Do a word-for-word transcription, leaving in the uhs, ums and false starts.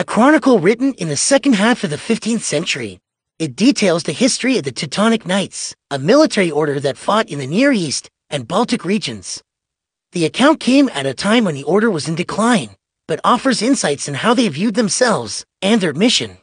a chronicle written in the second half of the fifteenth century. It details the history of the Teutonic Knights, a military order that fought in the Near East and Baltic regions. The account came at a time when the order was in decline, but offers insights on how they viewed themselves and their mission.